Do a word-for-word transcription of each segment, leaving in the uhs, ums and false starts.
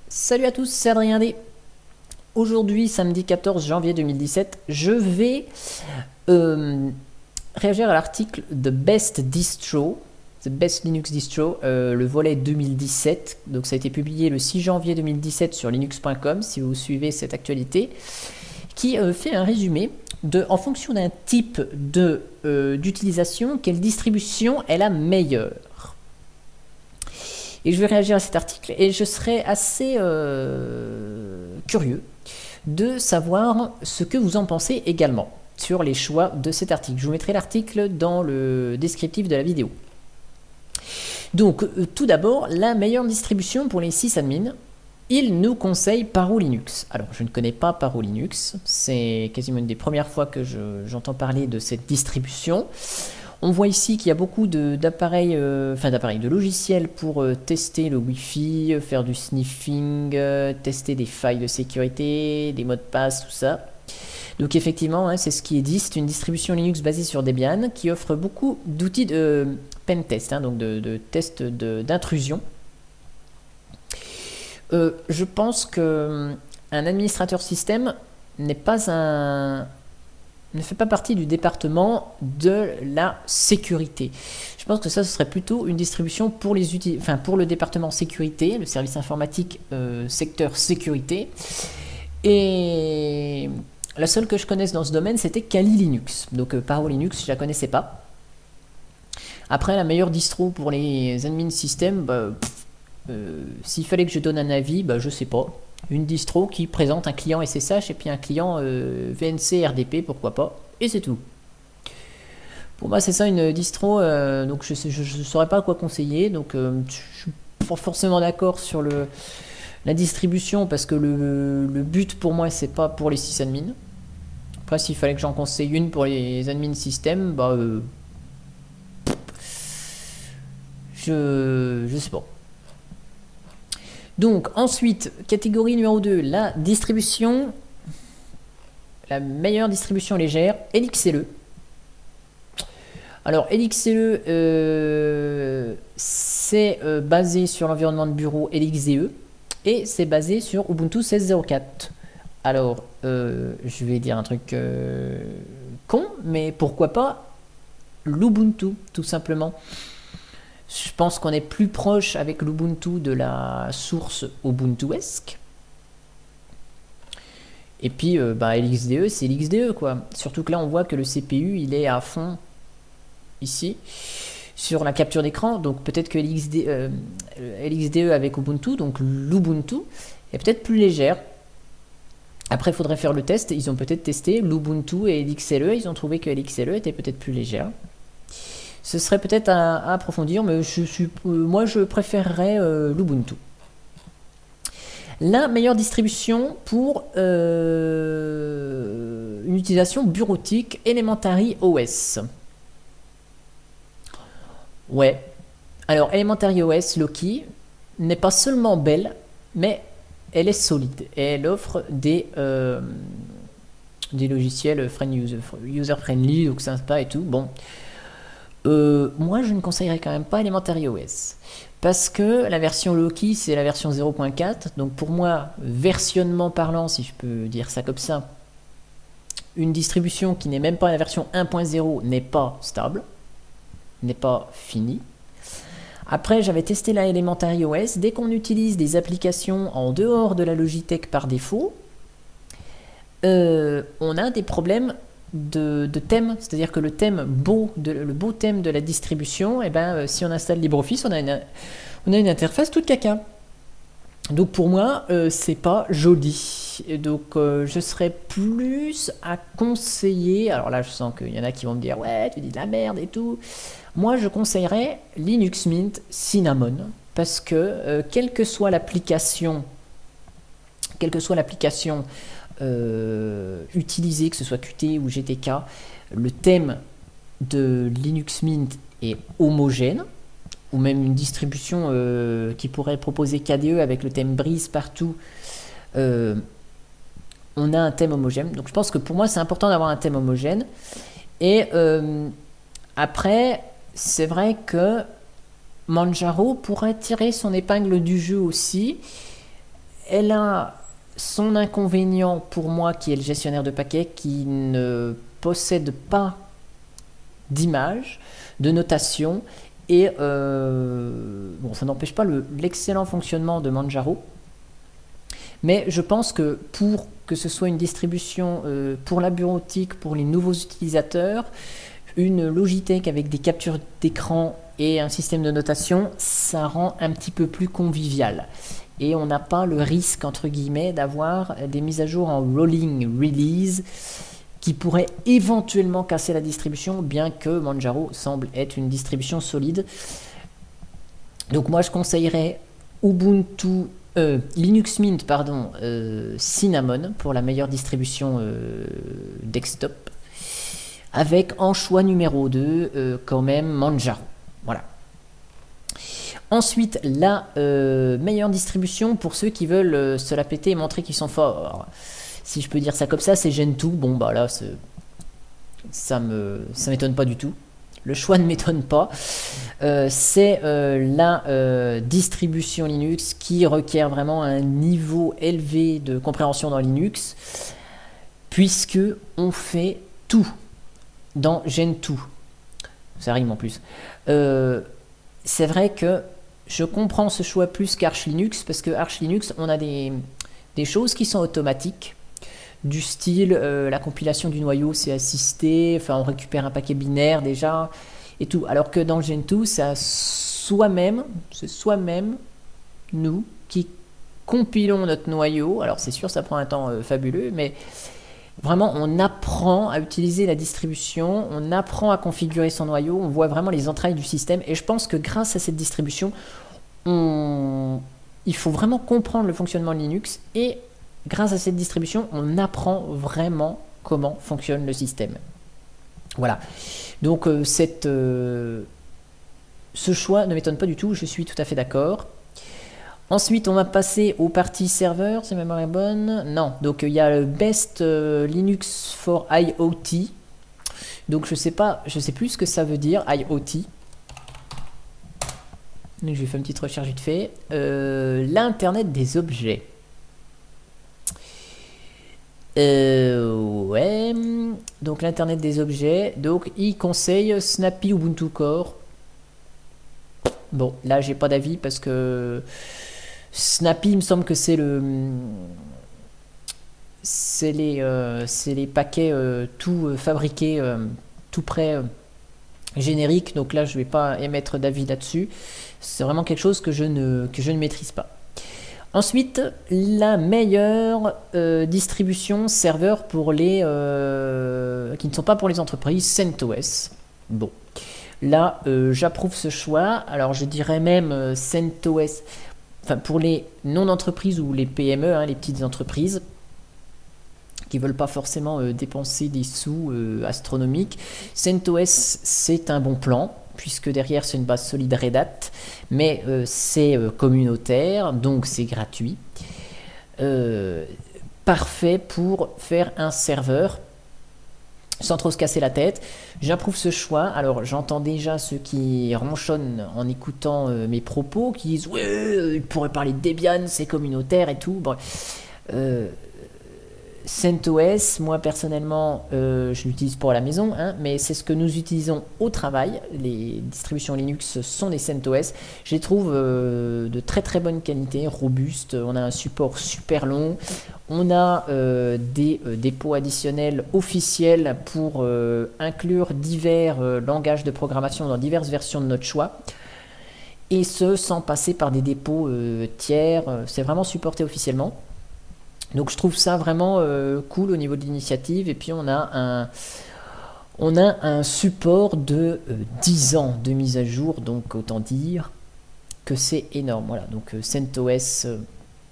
Salut à tous, c'est Adrien D. Aujourd'hui, samedi quatorze janvier deux mille dix-sept, je vais euh, réagir à l'article The Best Distro, The Best Linux Distro, euh, le volet deux mille dix-sept. Donc ça a été publié le six janvier deux mille dix-sept sur linux point com, si vous suivez cette actualité, qui euh, fait un résumé de, en fonction d'un type de, euh, d'utilisation, quelle distribution est la meilleure. Et je vais réagir à cet article et je serai assez euh, curieux de savoir ce que vous en pensez également sur les choix de cet article. Je vous mettrai l'article dans le descriptif de la vidéo. Donc, euh, tout d'abord, la meilleure distribution pour les sysadmins, il nous conseille Paro Linux. Alors, je ne connais pas Paro Linux, c'est quasiment une des premières fois que je, j'entends parler de cette distribution. On voit ici qu'il y a beaucoup d'appareils, euh, enfin d'appareils, de logiciels pour euh, tester le Wi-Fi, euh, faire du sniffing, euh, tester des failles de sécurité, des mots de passe, tout ça. Donc effectivement, hein, c'est ce qui est dit, c'est une distribution Linux basée sur Debian qui offre beaucoup d'outils de euh, pen test, hein, donc de, de tests d'intrusion. Euh, je pense que un administrateur système n'est pas un... ne fait pas partie du département de la sécurité. Je pense que ça, ce serait plutôt une distribution pour, les enfin, pour le département sécurité, le service informatique euh, secteur sécurité. Et la seule que je connaisse dans ce domaine, c'était Kali Linux. Donc euh, Paro Linux, je la connaissais pas. Après, la meilleure distro pour les admin système, bah, euh, s'il fallait que je donne un avis, bah, je sais pas. Une distro qui présente un client S S H et puis un client euh, V N C R D P, pourquoi pas, et c'est tout. Pour moi, c'est ça une distro, euh, donc je ne saurais pas quoi conseiller, donc euh, je suis pas forcément d'accord sur le, la distribution, parce que le, le but pour moi, c'est pas pour les sysadmins. Après, s'il fallait que j'en conseille une pour les admin système, bah, euh, je, je sais pas. Donc ensuite, catégorie numéro deux, la distribution, la meilleure distribution légère, L X L E. Alors L X L E, euh, c'est euh, basé sur l'environnement de bureau L X D E et c'est basé sur Ubuntu seize zéro quatre. Alors, euh, je vais dire un truc euh, con, mais pourquoi pas l'Ubuntu, tout simplement. Je pense qu'on est plus proche avec l'Ubuntu de la source Ubuntuesque. Et puis, euh, bah, L X D E, c'est L X D E, quoi. Surtout que là, on voit que le C P U, il est à fond, ici, sur la capture d'écran. Donc, peut-être que L X D, euh, L X D E avec Ubuntu, donc l'Ubuntu, est peut-être plus légère. Après, il faudrait faire le test. Ils ont peut-être testé l'Ubuntu et L X L E. Ils ont trouvé que L X L E était peut-être plus légère. Ce serait peut-être à, à approfondir, mais je suis, euh, moi je préférerais euh, l'Ubuntu. La meilleure distribution pour euh, une utilisation bureautique, Elementary O S. Ouais. Alors Elementary O S, Loki, n'est pas seulement belle, mais elle est solide. Et elle offre des, euh, des logiciels friendly, user, user friendly, donc sympa et tout. Bon. Euh, moi je ne conseillerais quand même pas Elementary O S parce que la version Loki c'est la version zéro point quatre, donc pour moi, versionnement parlant, si je peux dire ça comme ça, une distribution qui n'est même pas la version un point zéro n'est pas stable, n'est pas finie. Après, j'avais testé la Elementary O S. Dès qu'on utilise des applications en dehors de la Logitech par défaut, euh, on a des problèmes De, de thème, c'est-à-dire que le thème beau, de, le beau thème de la distribution, et eh ben, euh, si on installe LibreOffice, on a une, on a une interface toute caca. Donc pour moi, euh, c'est pas joli. Et donc euh, je serais plus à conseiller. Alors là, je sens qu'il y en a qui vont me dire ouais, tu dis de la merde et tout. Moi, je conseillerais Linux Mint Cinnamon parce que euh, quelle que soit l'application, quelle que soit l'application Euh, utilisé, que ce soit Qt ou G T K, le thème de Linux Mint est homogène, ou même une distribution euh, qui pourrait proposer K D E avec le thème Breeze partout, euh, on a un thème homogène. Donc je pense que pour moi c'est important d'avoir un thème homogène. Et euh, après, c'est vrai que Manjaro pourrait tirer son épingle du jeu aussi. elle a son inconvénient pour moi qui est le gestionnaire de paquets qui ne possède pas d'image, de notation et euh, bon, ça n'empêche pas l'excellent fonctionnement de Manjaro, mais je pense que pour que ce soit une distribution euh, pour la bureautique, pour les nouveaux utilisateurs, une Logitech avec des captures d'écran et un système de notation, ça rend un petit peu plus convivial. Et on n'a pas le risque, entre guillemets, d'avoir des mises à jour en rolling release qui pourraient éventuellement casser la distribution, bien que Manjaro semble être une distribution solide. Donc moi, je conseillerais Ubuntu, euh, Linux Mint, pardon, euh, Cinnamon pour la meilleure distribution euh, desktop, avec en choix numéro deux, euh, quand même, Manjaro. Voilà. Ensuite, la euh, meilleure distribution pour ceux qui veulent euh, se la péter et montrer qu'ils sont forts. Si je peux dire ça comme ça, c'est Gentoo. Bon, bah là, ça me, ça m'étonne pas du tout. Le choix ne m'étonne pas. Euh, c'est euh, la euh, distribution Linux qui requiert vraiment un niveau élevé de compréhension dans Linux, puisque on fait tout dans Gentoo. Ça rime en plus. Euh, c'est vrai que je comprends ce choix plus qu'Arch Linux, parce que Arch Linux, on a des, des choses qui sont automatiques, du style euh, la compilation du noyau, c'est assisté, enfin on récupère un paquet binaire déjà, et tout. Alors que dans Gentoo, c'est soi-même, c'est soi-même, nous, qui compilons notre noyau. Alors c'est sûr, ça prend un temps euh, fabuleux, mais vraiment, on apprend à utiliser la distribution, on apprend à configurer son noyau, on voit vraiment les entrailles du système. Et je pense que grâce à cette distribution, on... il faut vraiment comprendre le fonctionnement de Linux. Et grâce à cette distribution, on apprend vraiment comment fonctionne le système. Voilà. Donc, euh, cette, euh... ce choix ne m'étonne pas du tout, je suis tout à fait d'accord. Ensuite, on va passer aux parties serveurs, si ma mémoire est bonne. Non, donc il y a le Best euh, Linux for IoT. Donc je sais pas, je sais plus ce que ça veut dire, IoT. Donc je vais faire une petite recherche vite fait. Euh, L'Internet des objets. Euh, ouais. Donc l'Internet des objets. Donc il conseille Snappy Ubuntu Core. Bon, là j'ai pas d'avis parce que Snappy, il me semble que c'est le, c'est les, euh, c'est les paquets euh, tout euh, fabriqués, euh, tout prêt, euh, générique. Donc là, je vais pas émettre d'avis là-dessus. C'est vraiment quelque chose que je ne, que je ne maîtrise pas. Ensuite, la meilleure euh, distribution serveur pour les euh, qui ne sont pas pour les entreprises, CentOS. Bon, là, euh, j'approuve ce choix. Alors, je dirais même euh, CentOS. Enfin, pour les non-entreprises ou les P M E, hein, les petites entreprises qui ne veulent pas forcément euh, dépenser des sous euh, astronomiques, CentOS, c'est un bon plan, puisque derrière, c'est une base solide Red Hat, mais euh, c'est euh, communautaire, donc c'est gratuit. Euh, parfait pour faire un serveur sans trop se casser la tête. J'approuve ce choix. Alors j'entends déjà ceux qui ronchonnent en écoutant euh, mes propos, qui disent ouais, euh, il pourrait parler de Debian, c'est communautaire et tout. Bon, euh, CentOS, moi personnellement, euh, je l'utilise pour la maison, hein, mais c'est ce que nous utilisons au travail. Les distributions Linux sont des CentOS. Je les trouve euh, de très très bonne qualité, robustes. On a un support super long. On a euh, des euh, dépôts additionnels officiels pour euh, inclure divers euh, langages de programmation dans diverses versions de notre choix. Et ce, sans passer par des dépôts euh, tiers. C'est vraiment supporté officiellement. Donc je trouve ça vraiment euh, cool au niveau de l'initiative. Et puis on a un, on a un support de euh, dix ans de mise à jour. Donc autant dire que c'est énorme. Voilà, donc euh, CentOS, euh,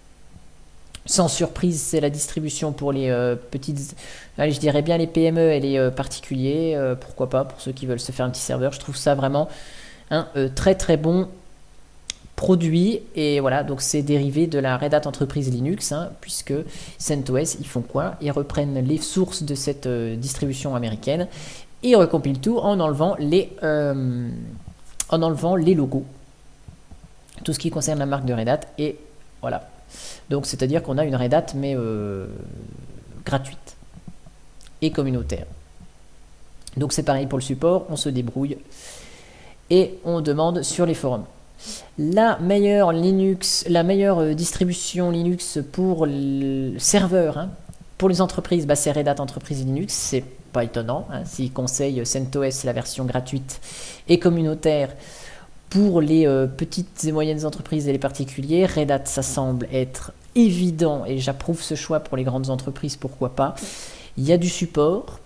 sans surprise, c'est la distribution pour les euh, petites... Allez, je dirais bien les P M E et les euh, particuliers. Euh, pourquoi pas, pour ceux qui veulent se faire un petit serveur. Je trouve ça vraiment un euh, très très bon produit. Et voilà, donc c'est dérivé de la Red Hat Entreprise Linux, hein, puisque CentOS, ils font quoi? Ils reprennent les sources de cette euh, distribution américaine et ils recompilent tout en enlevant les, euh, en enlevant les logos, tout ce qui concerne la marque de Red Hat. Et voilà, Donc c'est-à-dire qu'on a une Red Hat mais euh, gratuite et communautaire. Donc c'est pareil pour le support, on se débrouille et on demande sur les forums. La meilleure Linux, la meilleure distribution Linux pour le serveur, hein, pour les entreprises, bah c'est Red Hat Enterprise Linux, c'est pas étonnant. Hein, s'ils conseillent CentOS, la version gratuite et communautaire, pour les euh, petites et moyennes entreprises et les particuliers, Red Hat, ça semble être évident et j'approuve ce choix pour les grandes entreprises, pourquoi pas. Il y a du support.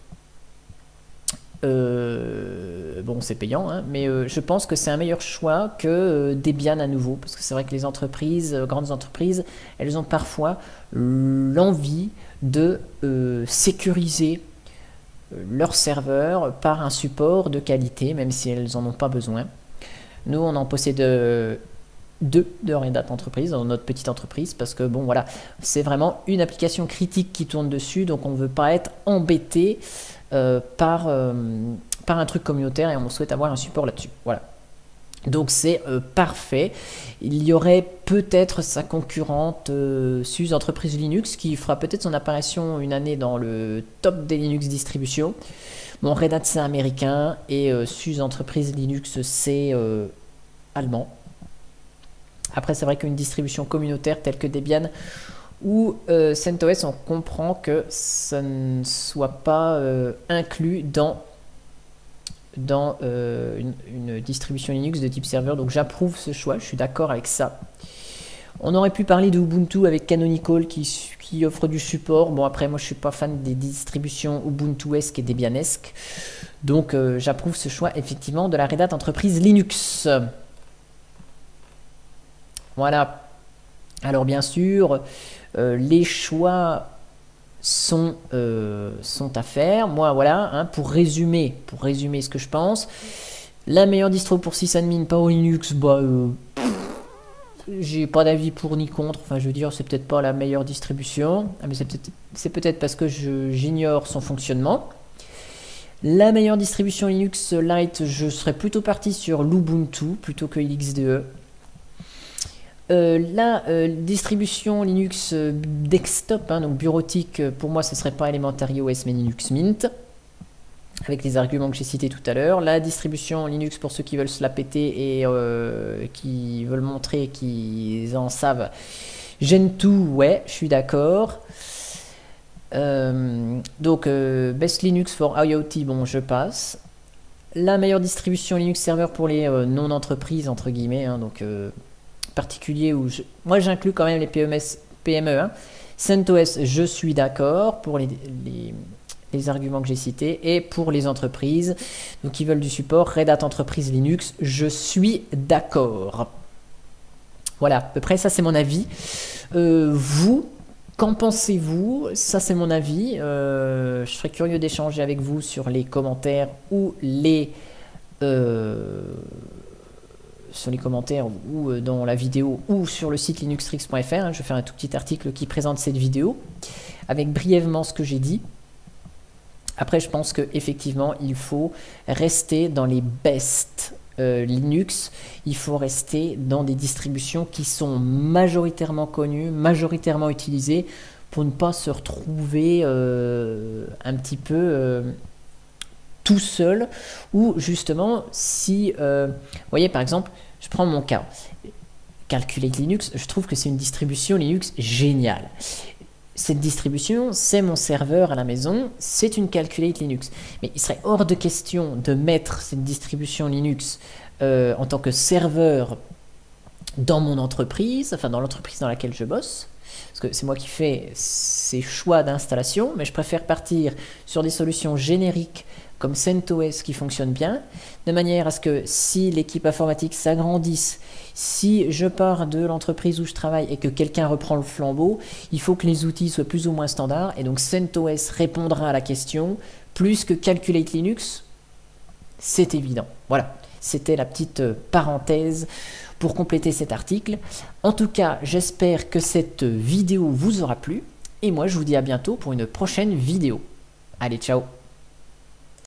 Euh, bon, c'est payant, hein, mais euh, je pense que c'est un meilleur choix que euh, Debian à nouveau, parce que c'est vrai que les entreprises, euh, grandes entreprises, elles ont parfois l'envie de euh, sécuriser euh, leur serveur par un support de qualité, même si elles n'en ont pas besoin. Nous, on en possède euh, deux de Red Hat Entreprise dans notre petite entreprise, parce que bon, voilà, c'est vraiment une application critique qui tourne dessus, donc on ne veut pas être embêté Euh, par, euh, par un truc communautaire et on souhaite avoir un support là-dessus. Voilà. Donc c'est euh, parfait. Il y aurait peut-être sa concurrente euh, SUSE Entreprise Linux qui fera peut-être son apparition une année dans le top des Linux distributions. Bon, Red Hat c'est américain et euh, SUSE Entreprise Linux c'est euh, allemand. Après c'est vrai qu'une distribution communautaire telle que Debian ou euh, CentOS, on comprend que ça ne soit pas euh, inclus dans, dans euh, une, une distribution Linux de type serveur. Donc j'approuve ce choix, je suis d'accord avec ça. On aurait pu parler de Ubuntu avec Canonical qui, qui offre du support. Bon, après, moi je suis pas fan des distributions Ubuntu-esque et Debianesque. Donc euh, j'approuve ce choix effectivement de la Red Hat Entreprise Linux. Voilà. Alors bien sûr, euh, les choix sont, euh, sont à faire. Moi, voilà, hein, pour résumer, pour résumer ce que je pense, la meilleure distro pour sysadmin, pas au Linux, bah, euh, j'ai pas d'avis pour ni contre. Enfin, je veux dire, c'est peut-être pas la meilleure distribution, ah, mais c'est peut-être c'est peut-être parce que j'ignore son fonctionnement. La meilleure distribution Linux Lite, je serais plutôt parti sur l'Ubuntu plutôt que L X D E. Euh, la euh, distribution Linux euh, desktop, hein, donc bureautique, euh, pour moi ce serait pas Elementary O S mais Linux Mint, avec les arguments que j'ai cités tout à l'heure. La distribution Linux pour ceux qui veulent se la péter et euh, qui veulent montrer qu'ils en savent, Gentoo, ouais, je suis d'accord. Euh, donc euh, Best Linux for IoT, bon je passe. La meilleure distribution Linux serveur pour les euh, non-entreprises, entre guillemets, hein, donc euh, particulier où je... moi j'inclus quand même les P M S, P M E. Hein. CentOS, je suis d'accord pour les, les, les arguments que j'ai cités. Et pour les entreprises donc, qui veulent du support, Red Hat Entreprise Linux, je suis d'accord. Voilà, à peu près, ça c'est mon avis. Euh, vous, qu'en pensez-vous? Ça c'est mon avis. Euh, je serais curieux d'échanger avec vous sur les commentaires ou les... Euh, sur les commentaires ou dans la vidéo ou sur le site linuxtrix point F R. Hein, je vais faire un tout petit article qui présente cette vidéo avec brièvement ce que j'ai dit. Après, je pense qu'effectivement, il faut rester dans les best euh, Linux. Il faut rester dans des distributions qui sont majoritairement connues, majoritairement utilisées pour ne pas se retrouver euh, un petit peu... Euh, tout seul, ou justement si, euh, vous voyez par exemple, je prends mon cas, Calculate Linux, je trouve que c'est une distribution Linux géniale. Cette distribution, c'est mon serveur à la maison, c'est une Calculate Linux. Mais il serait hors de question de mettre cette distribution Linux euh, en tant que serveur dans mon entreprise, enfin dans l'entreprise dans laquelle je bosse, parce que c'est moi qui fais ces choix d'installation, mais je préfère partir sur des solutions génériques comme CentOS qui fonctionne bien, de manière à ce que si l'équipe informatique s'agrandisse, si je pars de l'entreprise où je travaille et que quelqu'un reprend le flambeau, il faut que les outils soient plus ou moins standards, et donc CentOS répondra à la question, plus que Calculate Linux, c'est évident. Voilà, c'était la petite parenthèse pour compléter cet article. En tout cas, j'espère que cette vidéo vous aura plu, et moi je vous dis à bientôt pour une prochaine vidéo. Allez, ciao!